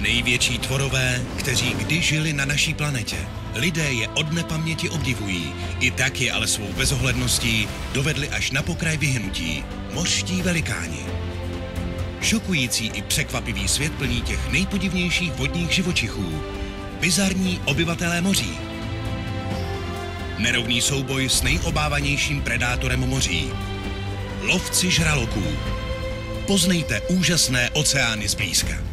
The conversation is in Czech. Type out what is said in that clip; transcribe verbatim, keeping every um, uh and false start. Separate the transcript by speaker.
Speaker 1: Největší tvorové, kteří kdy žili na naší planetě. Lidé je od nepaměti obdivují, i tak je ale svou bezohledností dovedli až na pokraj vyhynutí. Mořští velikáni. Šokující i překvapivý svět plní těch nejpodivnějších vodních živočichů. Bizarní obyvatelé moří. Nerovný souboj s nejobávanějším predátorem moří. Lovci žraloků. Poznejte úžasné oceány zblízka.